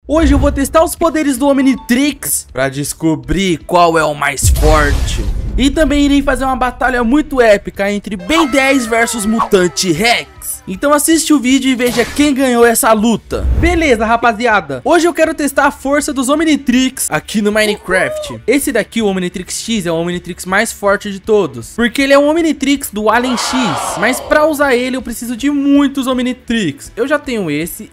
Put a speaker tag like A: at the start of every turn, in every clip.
A: Hoje eu vou testar os poderes do Omnitrix pra descobrir qual é o mais forte. E também irei fazer uma batalha muito épica entre Ben 10 versus Mutante Rex. Então assiste o vídeo e veja quem ganhou essa luta. Beleza, rapaziada. Hoje eu quero testar a força dos Omnitrix aqui no Minecraft. Esse daqui, o Omnitrix X, é o Omnitrix mais forte de todos, porque ele é um Omnitrix do Alien X. Mas pra usar ele eu preciso de muitos Omnitrix. Eu já tenho esse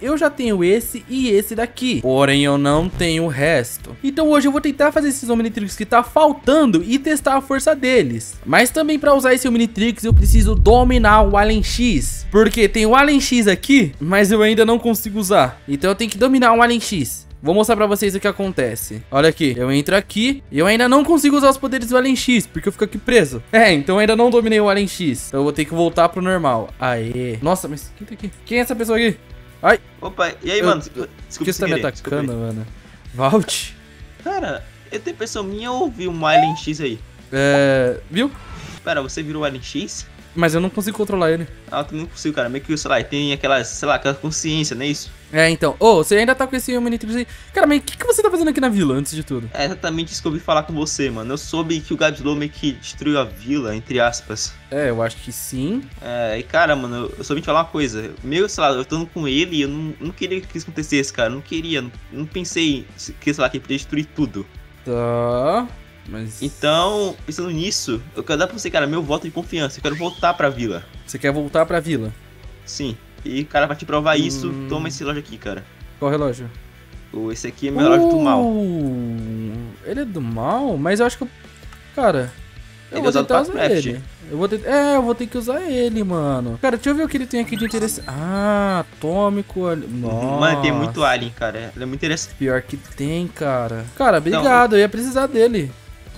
A: e esse daqui. Porém eu não tenho o resto. Então hoje eu vou tentar fazer esses Omnitrix que tá faltando e testar a força deles. Mas também pra usar esse Omnitrix eu preciso dominar o Alien X, porque tem o Alien X aqui, mas eu ainda não consigo usar. Então eu tenho que dominar o Alien X. Vou mostrar pra vocês o que acontece. Olha aqui, eu entro aqui e eu ainda não consigo usar os poderes do Alien X, porque eu fico aqui preso. Então eu ainda não dominei o Alien X. Então eu vou ter que voltar pro normal. Aê. Nossa, mas quem tá aqui? Quem é essa pessoa aqui? Ai.
B: Opa, e aí, mano? Desculpa,
A: que você tá me atacando, mano? Valt?
B: Cara, eu tenho impressão minha ou vi um Alien X aí?
A: Viu?
B: Pera, você virou o Alien X?
A: Mas eu não consigo controlar ele.
B: Ah, eu também não consigo, cara. Meio que, sei lá, tem aquela, sei lá, aquela consciência, não é isso?
A: Então. Você ainda tá com esse Omnitrix aí. Cara, mas o que você tá fazendo aqui na vila, antes de tudo?
B: É exatamente isso que eu ouvi falar com você, mano. Eu soube que o Gabslow meio que destruiu a vila, entre aspas.
A: Eu acho que sim.
B: E cara, mano, eu soube te falar uma coisa. Meio, sei lá, eu tô com ele e eu não queria que isso acontecesse, cara. Eu não queria, não pensei que, sei lá, que ele podia destruir tudo.
A: Tá... Mas...
B: Então, pensando nisso, eu quero dar pra você, cara, meu voto de confiança. Eu quero voltar pra vila.
A: Você quer voltar pra vila?
B: Sim. E, cara, pra te provar isso, toma esse relógio aqui, cara.
A: Qual relógio?
B: Esse aqui é meu relógio do mal.
A: Ele é do mal? Mas eu acho que eu... Cara, eu vou tentar usar ele. Eu vou ter que usar ele, mano. Cara, deixa eu ver o que ele tem aqui de interessante. Atômico. Nossa.
B: Mano, tem muito alien, cara. Ele é muito interessante.
A: Pior que tem, cara. Cara, obrigado. Eu ia precisar dele.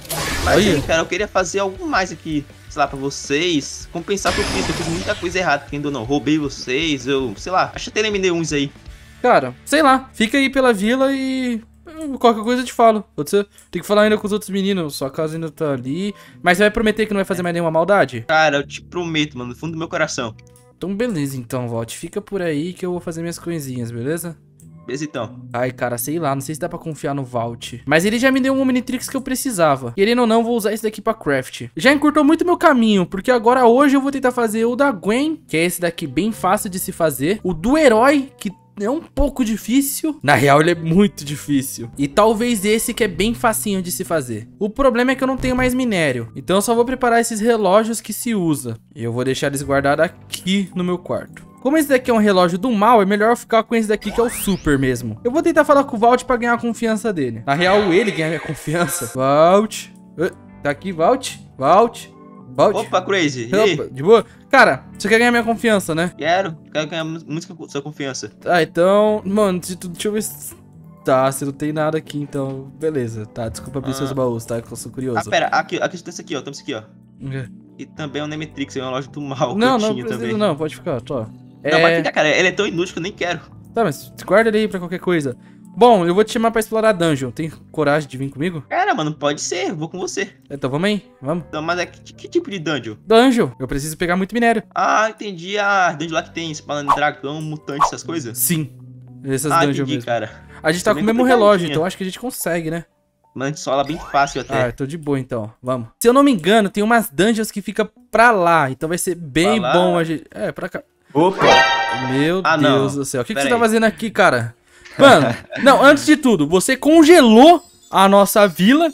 B: Mas aí, cara, eu queria fazer algo mais aqui, sei lá, pra vocês. Compensar que eu fiz muita coisa errada, entendeu? Não, roubei vocês, sei lá, acho que até eliminei uns aí.
A: Cara, sei lá, fica aí pela vila e... qualquer coisa eu te falo, pode ser? Tem que falar ainda com os outros meninos, sua casa ainda tá ali. Mas você vai prometer que não vai fazer mais nenhuma maldade?
B: Cara, eu te prometo, mano, do fundo do meu coração.
A: Então beleza então, Valt, fica por aí que eu vou fazer minhas coisinhas, beleza?
B: Beleza então.
A: Ai, cara, sei lá, não sei se dá pra confiar no Valt. Mas ele já me deu um Omnitrix que eu precisava. Querendo ou não, vou usar esse daqui pra craft. Já encurtou muito meu caminho, porque agora hoje eu vou tentar fazer o da Gwen, que é esse daqui bem fácil de se fazer. O do herói, que é um pouco difícil. Na real, ele é muito difícil. E talvez esse que é bem facinho de se fazer. O problema é que eu não tenho mais minério. Então eu só vou preparar esses relógios que se usa. E eu vou deixar eles guardados aqui no meu quarto. Como esse daqui é um relógio do mal, é melhor eu ficar com esse daqui que é o super mesmo. Eu vou tentar falar com o Valt pra ganhar a confiança dele. Na real, ele ganha a minha confiança. Valt. Tá aqui, Valt. Valt.
B: Opa, Crazy.
A: Opa, de boa? Cara, você quer ganhar minha confiança, né?
B: Quero ganhar muito sua confiança.
A: Tá, então... Mano, deixa eu ver se... Tá, você não tem nada aqui, então... Beleza, tá, desculpa abrir seus baús, tá? Que eu sou curioso.
B: Pera, aqui tem esse aqui, ó. Temos esse aqui, ó. E também é um Nemetrix, é uma loja do mal.
A: Não precisa também. Não, pode ficar, tô.
B: Não, vai ficar, cara. Ele é tão inútil que eu nem quero.
A: Tá, mas guarda ele aí pra qualquer coisa. Bom, eu vou te chamar pra explorar a dungeon. Tem coragem de vir comigo?
B: Cara, mano, pode ser. Eu vou com você.
A: Então vamos aí, vamos.
B: Então, mas que tipo de dungeon?
A: Dungeon. Eu preciso pegar muito minério.
B: Entendi. A dungeon lá que tem espada, dragão, mutante, essas coisas?
A: Sim. Essas dungeons
B: entendi,
A: mesmo.
B: Cara.
A: A gente tá com o mesmo relógio, então acho que a gente consegue, né?
B: Mano, a gente sola bem fácil até.
A: Tô de boa então, vamos. Se eu não me engano, tem umas dungeons que fica pra lá. Então vai ser bem bom a gente... pra cá.
B: Opa!
A: Meu Deus do céu. O que você tá fazendo aqui, cara? Mano, não, antes de tudo, você congelou a nossa vila.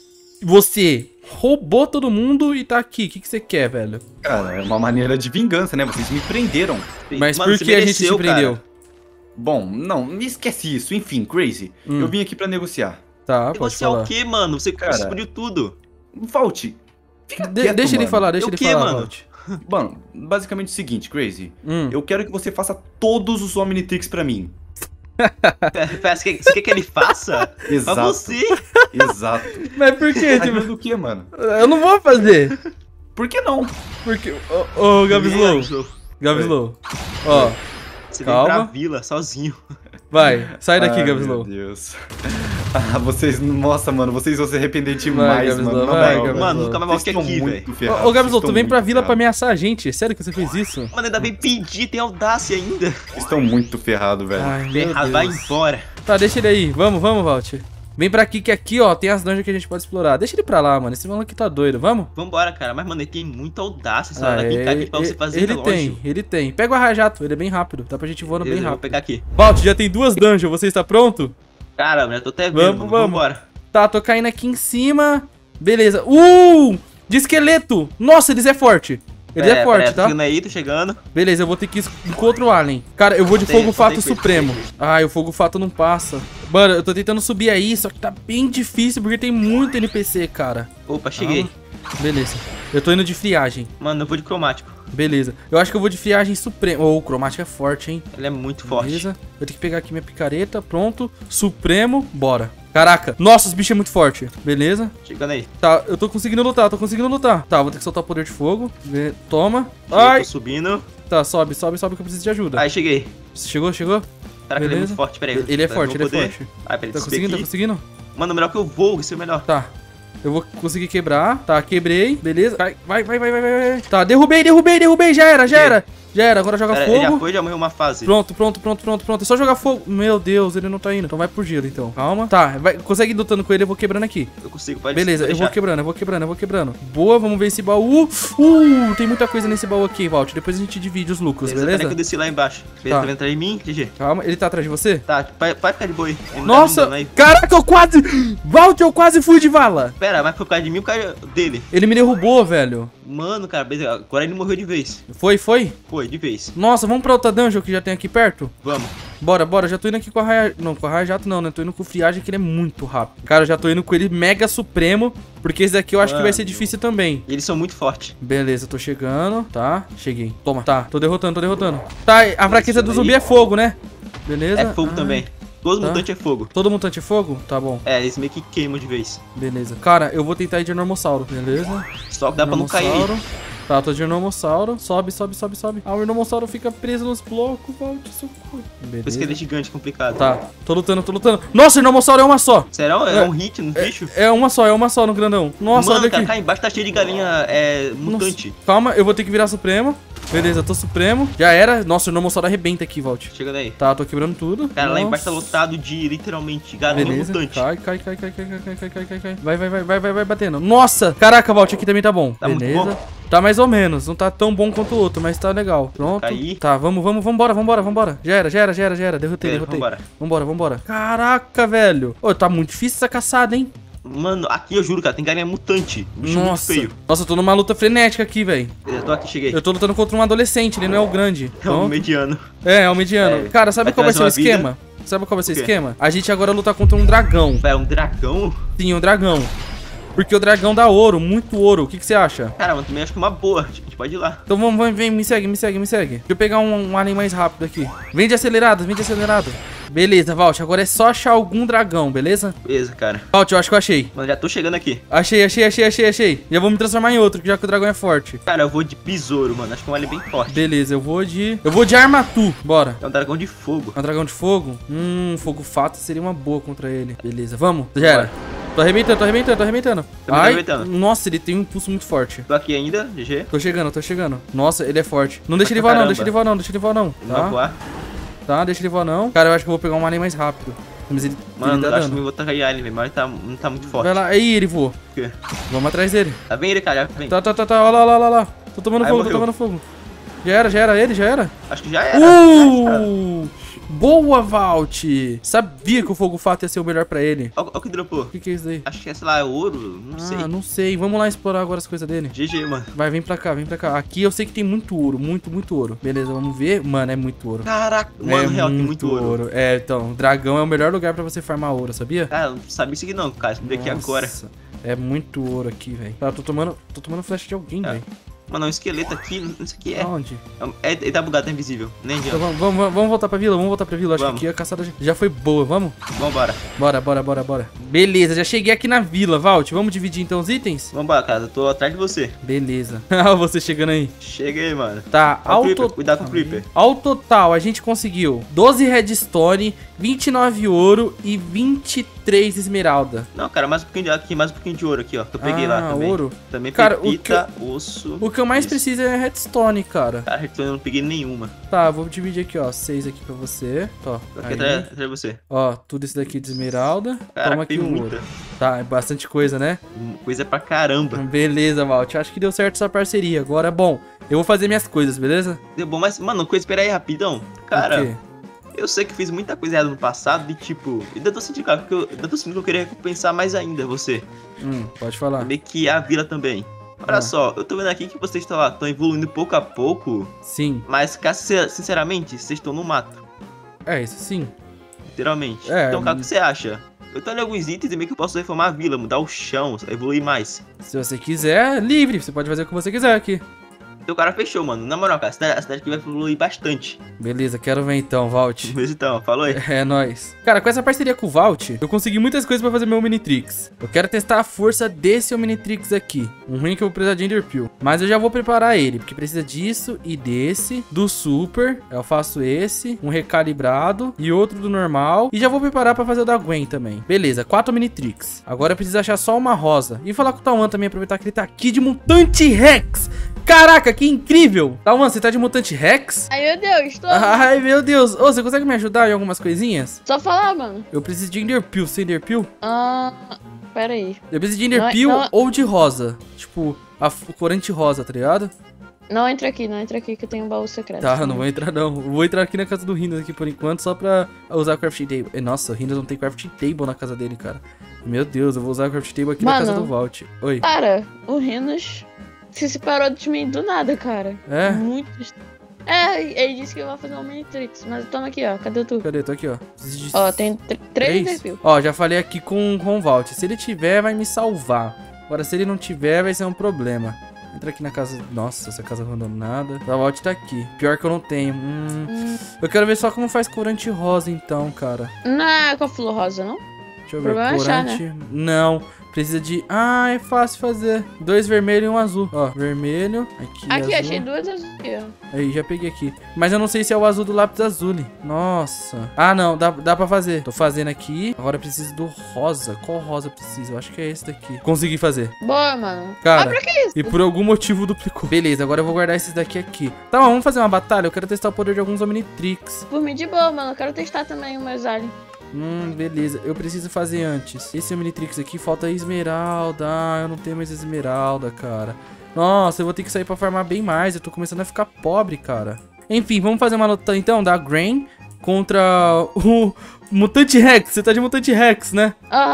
A: Você roubou todo mundo e tá aqui. O que você quer, velho?
C: Cara, é uma maneira de vingança, né? Vocês me prenderam.
A: Mas por que a gente te prendeu?
C: Cara. Bom, não, esquece isso. Enfim, Crazy, eu vim aqui pra negociar.
A: Tá, pode
B: negociar
A: falar.
B: O quê, mano? Você explodiu tudo.
C: Valt, fica quieto,
A: deixa ele
C: mano.
A: falar, deixa ele falar, Valt.
C: Mano, basicamente é o seguinte, Crazy. Eu quero que você faça todos os Omnitrix pra mim.
B: Você quer que ele faça?
C: Exato.
B: Pra você?
C: Exato.
A: Mas por quê?
C: Tipo... do que, mano?
A: Eu não vou fazer.
C: Por que não?
A: Porque... Ô, Gabslow. Ó.
B: Você veio pra vila sozinho.
A: Vai, sai daqui, Gabslow.
C: Meu Deus. Vocês, nossa, mano, vocês vão se arrepender demais,
A: Gabslow,
C: mano.
B: Mano, nunca mais volto aqui, velho.
A: Ô, Gabslow, tu vem pra vila pra ameaçar a gente? Sério que você fez isso?
B: Mano, ainda bem pedir, tem audácia ainda.
C: Estão muito ferrados, velho.
B: Ferrado, vai embora.
A: Tá, deixa ele aí. Vamos, Valt. Vem pra aqui, que aqui, ó, tem as dungeons que a gente pode explorar. Deixa ele pra lá, mano. Esse maluco aqui tá doido. Vamos?
B: Vambora, cara. Mas, mano, ele tem muita audácia. Essa hora aqui, cara, pra você fazer
A: ele tem. Pega o arrajato, ele é bem rápido. Dá pra gente voando bem rápido.
B: Vou pegar aqui.
A: Valt, já tem 2 dungeons. Você está pronto?
B: Cara, eu tô até vendo. Vambora.
A: Tá, tô caindo aqui em cima. Beleza. De esqueleto. Nossa, eles é forte. Ele é forte, tá?
B: Tô chegando aí, tô chegando.
A: Beleza, eu vou ter que ir contra o alien. Cara, eu vou de fogo fato supremo. Ai, o fogo fato não passa. Mano, eu tô tentando subir aí, só que tá bem difícil porque tem muito NPC, cara.
B: Opa, cheguei.
A: Beleza. Eu tô indo de friagem.
B: Mano, eu vou de cromático.
A: Beleza. Eu acho que eu vou de friagem supremo. O cromático é forte, hein?
B: Ele é muito forte.
A: Beleza. Eu tenho que pegar aqui minha picareta. Pronto. Supremo. Bora. Caraca. Nossa, os bichos é muito forte. Beleza.
B: Chegando aí.
A: Tá, eu tô conseguindo lutar, Tá, vou ter que soltar o poder de fogo. Toma. Ai.
B: Tô subindo.
A: Tá, sobe que eu preciso de ajuda.
B: Aí, cheguei.
A: Chegou?
B: Caraca, ele é muito forte, peraí.
A: Ele é forte.
B: Ai, peraí,
A: Tá conseguindo?
B: Mano, melhor que eu vou, isso é melhor.
A: Tá. Eu vou conseguir quebrar. Tá, quebrei. Beleza. Vai. Tá, derrubei. Já era. Agora joga fogo.
B: Ele já morreu uma fase.
A: Pronto. É só jogar fogo. Meu Deus, ele não tá indo. Então vai por gelo, então. Calma. Tá, consegue ir lutando com ele, eu vou quebrando aqui.
B: Eu consigo, pode
A: Beleza, eu vou quebrando. Boa, vamos ver esse baú. Tem muita coisa nesse baú aqui, Valt. Depois a gente divide os lucros, beleza?
B: Que eu desci lá embaixo. Beleza, tá atrás de mim, GG.
A: Calma, ele tá atrás de você?
B: Tá, vai ficar de boa aí.
A: Nossa, caraca, Valt, eu quase fui de vala.
B: Pera, mas foi por causa de mim ou por causa dele?
A: Ele me derrubou, velho.
B: Mano, cara, agora ele morreu de vez.
A: Foi?
B: Foi, de vez.
A: Nossa, vamos pra outra dungeon que já tem aqui perto?
B: Vamos.
A: Bora, já tô indo aqui com a raia... Não, com a raia jato não, né? Tô indo com o friagem que ele é muito rápido. Cara, eu já tô indo com ele mega supremo, porque esse daqui eu acho que vai ser difícil também.
B: E eles são muito fortes.
A: Beleza, tô chegando, tá? Cheguei. Toma, tá, tô derrotando. Tá, a fraqueza do zumbi é fogo, né? Beleza.
B: É fogo também. Todo mutante é fogo.
A: Todo mutante é fogo? Tá bom.
B: É, eles meio que queimam de vez.
A: Beleza. Cara, eu vou tentar ir de Enormossauro, beleza?
B: Só que dá pra não cair aí.
A: Tá, tô de Enormossauro. Sobe. Ah, o Enormossauro fica preso nos blocos, Valt, socorro. Beleza.
B: Por isso que ele é gigante, complicado.
A: Tá, tô lutando. Nossa, o Enormossauro é uma só.
B: Será? É um hit no bicho?
A: É uma só no grandão. Nossa,
B: mano,
A: olha aqui.
B: Mano, cá embaixo tá cheio de galinha mutante.
A: Nossa. Calma, eu vou ter que virar Supremo. Beleza, tô Supremo. Já era. Nossa, o Enormossauro arrebenta aqui, Valt.
B: Chega daí.
A: Tá, tô quebrando tudo.
B: Cara, lá embaixo tá lotado de, literalmente, galinha mutante.
A: Cai. Vai batendo. Nossa, caraca, Valt, aqui também tá bom.
B: Tá
A: beleza.
B: Muito bom.
A: Tá mais ou menos. Não tá tão bom quanto o outro, mas tá legal. Pronto.
B: Caí.
A: Tá, vambora. Já era. Derrotei. Vambora. Caraca, velho. Ô, tá muito difícil essa caçada, hein?
B: Mano, aqui eu juro, cara, tem galinha mutante. Bicho muito feio.
A: Nossa, eu tô numa luta frenética aqui, velho.
B: Eu tô aqui, cheguei.
A: Eu tô lutando contra um adolescente, ele não é o grande.
B: É o mediano.
A: É o mediano. Cara, sabe qual vai ser o esquema? A gente agora luta contra um dragão.
B: É um dragão?
A: Sim, um dragão. Porque o dragão dá ouro, muito ouro. O que você acha?
B: Cara, eu também acho que é uma boa. A gente pode ir lá.
A: Então vem, me segue. Deixa eu pegar um alien mais rápido aqui. Vem de acelerado. Beleza, Valt, agora é só achar algum dragão, beleza?
B: Beleza, cara.
A: Valt, eu acho que eu achei.
B: Mano, já tô chegando aqui.
A: Achei. Já vou me transformar em outro, já que o dragão é forte.
B: Cara, eu vou de besouro, mano. Acho que é um alien bem forte.
A: Beleza, eu vou de Armatu. Bora.
B: É um dragão de fogo.
A: É um dragão de fogo? Fogo fato seria uma boa contra ele. Beleza, vamos. Já era. Tô arrebentando. Nossa, ele tem um impulso muito forte.
B: Tô aqui ainda, GG.
A: Tô chegando. Nossa, ele é forte. Não deixa ele voar não.
B: Vai voar.
A: Tá, deixa ele voar não. Cara, eu acho que eu vou pegar um alien mais rápido. Mas ele,
B: mano,
A: ele
B: eu acho que eu vou tacar alien, velho. Mas ele não tá muito forte.
A: Vai lá, aí ele voou.
B: O quê?
A: Vamos atrás dele.
B: Tá bem ele, cara, vem.
A: Tá, olha lá. Tô tomando fogo. Já era?
B: Acho que já era.
A: Boa, Valt! Sabia que o fogo fato ia ser o melhor pra ele.
B: Olha o que dropou.
A: O que é isso aí?
B: Acho que é, sei lá, ouro, não sei.
A: Não sei. Vamos lá explorar agora as coisas dele.
B: GG, mano.
A: Vai, vem pra cá. Aqui eu sei que tem muito ouro, muito ouro. Beleza, vamos ver. Mano, é muito ouro.
B: Caraca, mano, real, tem muito ouro.
A: É, então, dragão é o melhor lugar pra você farmar ouro, sabia?
B: Cara, não sabia isso aqui não, cara. Descobri aqui agora.
A: É muito ouro aqui, velho. Tá, tô tomando flecha de alguém, velho.
B: Mano, é um esqueleto aqui, não sei o que é.
A: Onde?
B: Ele tá bugado, tá invisível. Nem adianta.
A: Então, vamos voltar pra vila, Acho que aqui a caçada já foi boa, vamos?
B: Vambora.
A: Bora. Beleza, já cheguei aqui na vila, Valt. Vamos dividir então os itens?
B: Vambora, cara, eu tô atrás de você.
A: Beleza. Você chegando aí.
B: Cheguei, mano.
A: Tá,
B: cuidado com o Creeper.
A: Ao total, a gente conseguiu 12 redstone, 29 ouro e 23 3 esmeralda.
B: Não, cara, mais um pouquinho de aqui, mais um pouquinho de ouro aqui, ó. Que eu peguei lá também.
A: Ouro.
B: Também
A: cara,
B: pepita, osso.
A: O que eu mais preciso é redstone, cara.
B: Cara, redstone eu não peguei nenhuma.
A: Tá, vou dividir aqui, ó. 6 aqui pra você. Ó,
B: aqui atrás você.
A: Ó, tudo isso daqui de esmeralda.
B: Cara,
A: toma aqui o ouro. Tá, é bastante coisa, né?
B: Coisa pra caramba.
A: Beleza, Valt. Acho que deu certo essa parceria. Agora, bom, eu vou fazer minhas coisas, beleza?
B: Deu bom, mas, mano, coisa, espera aí rapidão. Cara, eu sei que fiz muita coisa errada no passado e, tipo, ainda tô sentindo, cara, que eu queria recompensar mais ainda você.
A: Pode falar.
B: Meio que a vila também. Olha só, eu tô vendo aqui que vocês estão evoluindo pouco a pouco.
A: Sim.
B: Mas, cara, sinceramente, vocês estão no mato.
A: É, isso sim.
B: Literalmente. Então, cara, o que você acha? Eu tô em alguns itens e meio que eu posso reformar a vila, mudar o chão, evoluir mais.
A: Se você quiser, livre. Você pode fazer o que você quiser aqui.
B: Então o cara fechou, mano. Na moral, cara, a cidade aqui vai evoluir bastante.
A: Beleza, quero ver então, Valt.
B: Beleza então, falou aí.
A: É nóis. Cara, com essa parceria com o Valt, eu consegui muitas coisas pra fazer meu Omnitrix. Eu quero testar a força desse Omnitrix aqui. Um ruim que eu vou precisar de Enderpeel. Mas eu já vou preparar ele, porque precisa disso e desse. Do Super, eu faço esse. Um recalibrado e outro do normal. E já vou preparar pra fazer o da Gwen também. Beleza, 4 Omnitrix. Agora eu preciso achar só uma rosa. E falar com o Tauan também, aproveitar que ele tá aqui de Mutante Rex. Caraca, que incrível! Tauan, você tá de Mutante Rex?
D: Ai, meu Deus, tô...
A: Ai, meu Deus. Ô, você consegue me ajudar em algumas coisinhas?
D: Só falar, mano.
A: Eu preciso de Enderpeel. Você Enderpeel?
D: Pera aí.
A: Eu preciso de Enderpeel ou de rosa. Tipo, o corante rosa, tá ligado?
D: Não entra aqui que eu tenho um baú secreto.
A: Tá, não vou entrar não. Vou entrar aqui na casa do Rindas aqui por enquanto, só pra usar o crafting table. Nossa, o Rindas não tem crafting table na casa dele, cara. Meu Deus, eu vou usar o crafting table aqui na casa do Valt. Oi.
D: Cara, o Rindas se separou de mim do nada, cara.
A: É?
D: Muito estranho. Ele disse que eu vou fazer um Omnitrix, mas toma aqui, ó. Cadê tu?
A: Cadê? Tô aqui, ó.
D: Ó, tem 3 Enderpeel.
A: Ó, já falei aqui com o Valt. Se ele tiver, vai me salvar. Agora, se ele não tiver, vai ser um problema. Entra aqui na casa... Nossa, essa casa abandonada. O Valt tá aqui. Pior que eu não tenho. Eu quero ver só como faz corante rosa, então, cara.
D: Não é com a flor rosa, não?
A: Deixa eu ver. Corante... Né? Não. Precisa de... é fácil fazer. 2 vermelhos e um azul. Ó, vermelho. Aqui, azul.
D: Achei 2 azuis aqui, ó.
A: Aí, já peguei aqui. Mas eu não sei se é o azul do lápis azul. Nossa. Não. Dá pra fazer. Tô fazendo aqui. Agora eu preciso do rosa. Qual rosa eu preciso? Eu acho que é esse daqui. Consegui fazer.
D: Boa, mano.
A: Cara,
D: pra que isso?
A: E por algum motivo duplicou. Beleza, agora eu vou guardar esses daqui aqui. Tá, vamos fazer uma batalha. Eu quero testar o poder de alguns Omnitrix.
D: Por mim de boa, mano. Eu quero testar também o meus aliens.
A: Beleza. Eu preciso fazer antes. Esse Omnitrix aqui falta esmeralda. Eu não tenho mais esmeralda, cara. Nossa, eu vou ter que sair pra farmar bem mais. Eu tô começando a ficar pobre, cara. Enfim, vamos fazer uma luta então da Gwen contra o Mutante Rex. Você tá de Mutante Rex, né?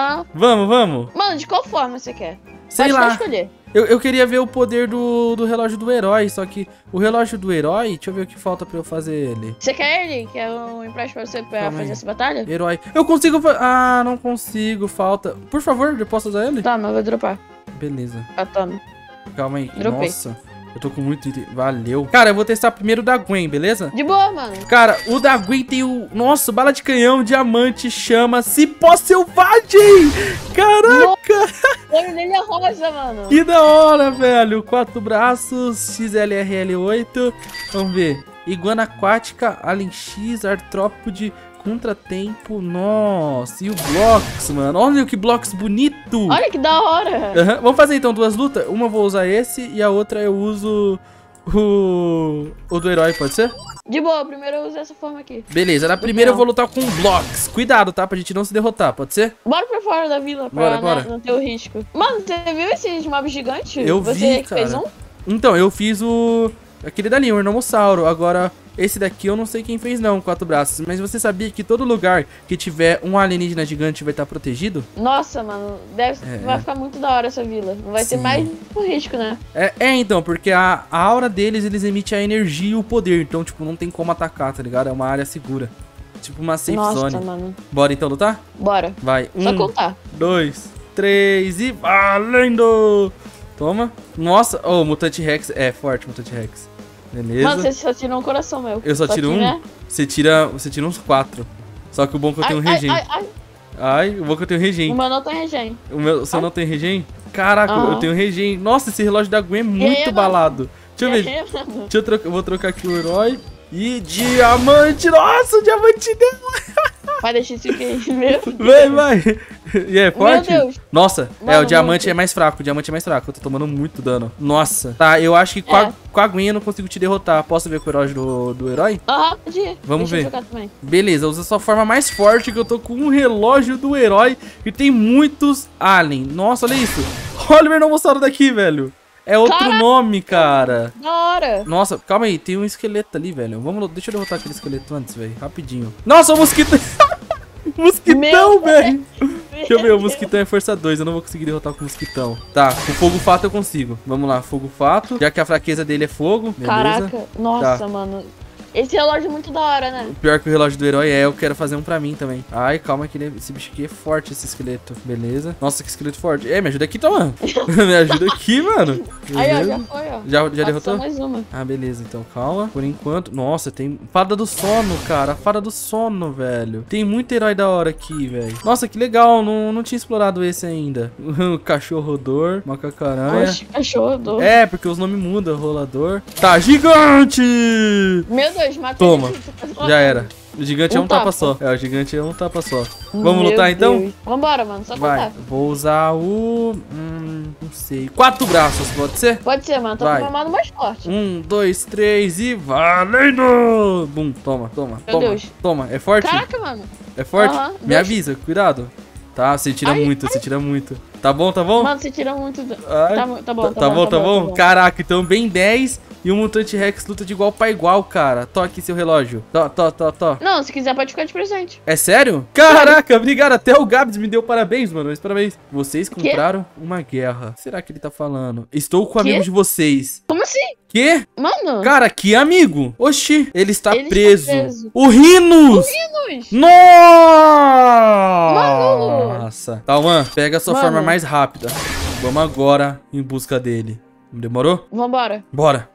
A: Vamos.
D: Mano, de qual forma você quer?
A: Sei lá.
D: Escolher.
A: Eu queria ver o poder do relógio do herói, só que o relógio do herói, deixa eu ver o que falta pra eu fazer ele.
D: Você quer ele? Quer um empréstimo pra você fazer essa batalha?
A: Herói. Eu consigo não consigo, falta. Por favor, eu posso usar ele?
D: Toma, eu vou dropar.
A: Beleza.
D: Toma.
A: Calma aí.
D: Dropei.
A: Nossa, eu tô com muito item. Valeu. Cara, eu vou testar primeiro o da Gwen, beleza?
D: De boa, mano.
A: Cara, o da Gwen tem o... Nossa, bala de canhão, diamante, chama, cipó selvagem! Caraca!
D: O olho dele é rosa, mano.
A: Que da hora, velho. 4 braços, XLRL8. Vamos ver. Iguana aquática, Alien X, artrópode, contratempo. Nossa, e o Blocks, mano. Olha que Blocks bonito.
D: Olha que da hora.
A: Vamos fazer então 2 lutas. Uma eu vou usar esse e a outra eu uso o do herói, pode ser?
D: De boa, primeiro eu uso essa forma aqui.
A: Beleza, na primeira eu vou lutar com Blocks. Cuidado, tá? Pra gente não se derrotar, pode ser?
D: Bora pra fora da vila,
A: bora.
D: Não ter o risco. Mano, você viu esses mobs gigantes?
A: Eu vi, cara. Fez um? Então, eu fiz aquele dali, o Ornomossauro. Agora, esse daqui eu não sei quem fez não, 4 braços. Mas você sabia que todo lugar que tiver um alienígena gigante vai estar protegido?
D: Nossa, mano, vai ficar muito da hora essa vila. Não vai ter mais um risco, né?
A: Então, porque a aura deles, eles emitem a energia e o poder. Então, tipo, não tem como atacar, tá ligado? É uma área segura. Tipo uma safe zone.
D: Nossa, mano.
A: Bora então lutar?
D: Bora.
A: Vai.
D: Só contar.
A: 2, 3 e valendo! Toma. Nossa, Mutante Rex. É forte, Mutante Rex. Beleza.
D: Mano, você só tira um coração, meu.
A: Eu só tiro um? Né? Você tira uns 4. Só que o bom é que eu tenho regen. O bom é que eu tenho regen.
D: O meu não tem regen.
A: O seu não tem regen? Caraca, eu tenho regen. Nossa, esse relógio da Gwen é muito balado. Deixa eu ver. Eu vou trocar aqui o herói. E diamante. Nossa, o diamante dela.
D: Vai deixar isso aqui. Meu Deus.
A: Vai. E é forte?
D: Meu Deus.
A: Nossa,
D: Mano,
A: o diamante
D: muito.
A: é mais fraco. O diamante é mais fraco. Eu tô tomando muito dano. Nossa. Tá, eu acho que com a aguinha eu não consigo te derrotar. Posso ver com o herói do herói?
D: Aham, pode ir.
A: Vamos
D: Deixa
A: ver.
D: eu jogar também.
A: Beleza, usa sua forma mais forte que eu tô com um relógio do herói e tem muitos alien. Nossa, olha isso. Olha o Vernomossauro daqui, velho. É outro
D: Caraca.
A: nome, cara.
D: Da hora.
A: Nossa, calma aí, tem um esqueleto ali, velho. Deixa eu derrotar aquele esqueleto antes, velho. Rapidinho. Nossa, o mosquito. Mosquitão,
D: Meu
A: velho. Deixa eu ver, o mosquitão é força 2, eu não vou conseguir derrotar com o mosquitão. Tá, com fogo fato eu consigo. Vamos lá, fogo fato. Já que a fraqueza dele é fogo, beleza.
D: Caraca, nossa,
A: Tá.
D: mano. Esse relógio é muito da hora, né?
A: Pior que o relógio do herói eu quero fazer um pra mim também. Ai, calma que esse bicho aqui é forte, esse esqueleto. Beleza. Nossa, que esqueleto forte. Me ajuda aqui, Toma. Me ajuda aqui, mano.
D: Aí, ó,
A: Beleza.
D: já foi, ó.
A: Já
D: Falta
A: derrotou?
D: só mais uma.
A: Ah, beleza, então calma. Por enquanto. Nossa, tem fada do sono, cara. Fada do sono, velho. Tem muito herói da hora aqui, velho. Nossa, que legal. Não tinha explorado esse ainda. O cachorro-dor, macacaranha.
D: Oxe, cachorro do...
A: É, porque os nomes mudam. Rolador. Tá, gigante!
D: Meu Deus, matei
A: Toma.
D: ele, você tá
A: Já era. O gigante é um tapa só. O gigante é um tapa só. Vamos lutar então?
D: Vambora, mano, só
A: Vai.
D: contar.
A: Vou usar o... não sei. 4 braços, pode ser?
D: Pode ser, mano, tô
A: Vai.
D: com uma mano mais forte.
A: 1, 2, 3 e valendo! Bum, toma.
D: Meu Deus.
A: Toma, é forte?
D: Caraca, mano.
A: É forte?
D: Aham,
A: Me
D: deixa.
A: avisa, cuidado. Tá, você tira
D: Ai,
A: muito, você tira muito. Tá bom, tá bom?
D: Mano, você tira muito...
A: Ai,
D: Tá bom.
A: tá bom. Caraca, então bem 10 e o Mutante Rex luta de igual pra igual, cara. Tô aqui seu relógio. Tô.
D: Não, se quiser pode ficar de presente.
A: É sério? Caraca, obrigado. Até o Gabs me deu parabéns, mano. Mas parabéns. Vocês compraram uma guerra. Será que ele tá falando? Estou com amigos de vocês.
D: Como assim?
A: Quê?
D: Mano,
A: Cara, que amigo. Oxi, ele está
D: Ele está
A: preso.
D: preso.
A: O Rhinos!
D: Rhinos!
A: Nossa! Tauan, pega a sua
D: Mano.
A: forma mais rápida. Vamos agora em busca dele. Demorou?
D: Vambora.
A: Bora.